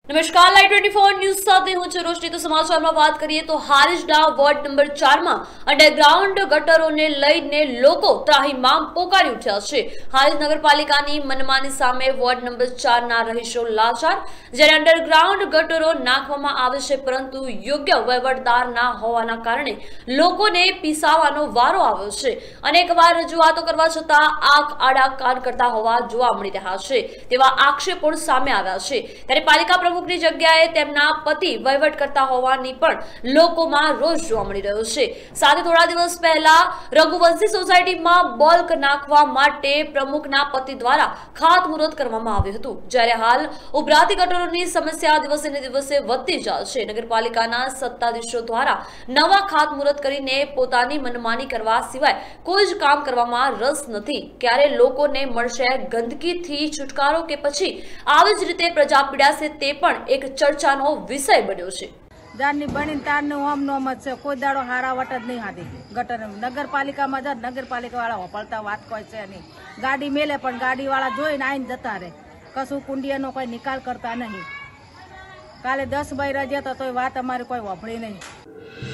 નમસ્કાર, live 24 news સાથે હું છું રોશની। તો સમાચારમાં વાત કરીએ તો હારીજના વોર્ડ નંબર 4 માં અંડરગ્રાઉન્ડ ગટરોને લઈને લોકો ત્રાહિમામ પોકારી ઉઠ્યા છે। હારીજ નગરપાલિકાની મનમાની સામે વોર્ડ નંબર 4 ના રહીશો લાચાર, જ્યારે અંડરગ્રાઉન્ડ ગટરો નાખવામાં આવે છે પરંતુ યોગ્ય વહીવટદાર ના હોવાના કારણે લોકોને પીસાવાનો વારો આવ્યો છે। અનેકવાર રજૂઆતો કરવા છતાં આંખ આડા કાન કરતા હોવા જોવા મળી રહ્યા છે તેવા આક્ષેપો સામે આવ્યા છે। ત્યારે પાલિકા પ્રમુખની જગ્યાએ તેમના પતિ વહીવટ કરતા હોવાની પણ લોકોમાં રોષ જોવા મળી રહ્યો છે। સાથે થોડા દિવસ પહેલા રઘુવંશી સોસાયટીમાં બલ્ક નાખવા માટે પ્રમુખના પતિ દ્વારા ખાતમુહૂર્ત કરવામાં આવ્યું હતું, જ્યારે હાલ ઉભરાતી ગટરોની સમસ્યા દિવસે ને દિવસે વધતી જાય છે। નગરપાલિકાના સત્તાધીશો દ્વારા નવા ખાતમુહૂર્ત કરીને પોતાની મનમાની કરવા સિવાય કોઈ જ કામ કરવામાં રસ નથી। ક્યારે લોકોને મળશે ગંદકીથી છુટકારો કે પછી આવી જ રીતે પ્રજા પીડાશે તે પણ એક ચર્ચાનો વિષય બન્યો છે। જારની બનીને તારને ઓમ નોમ જ છે, કોઈ દાડો હારા વટ જ નહીં હાથી ગટર નગરપાલિકામાં જ નગરપાલિકા વાળા હોપળતા વાત કોઈ છે નહીં। ગાડી મેલે પણ ગાડી વાળા જોઈને આવીને જતા રહે, કશું કુંડિયાનો કોઈ નિકાલ કરતા નહીં। કાલે 10 બૈરા જતા તોય વાત અમારી કોઈ વફળી નહીં।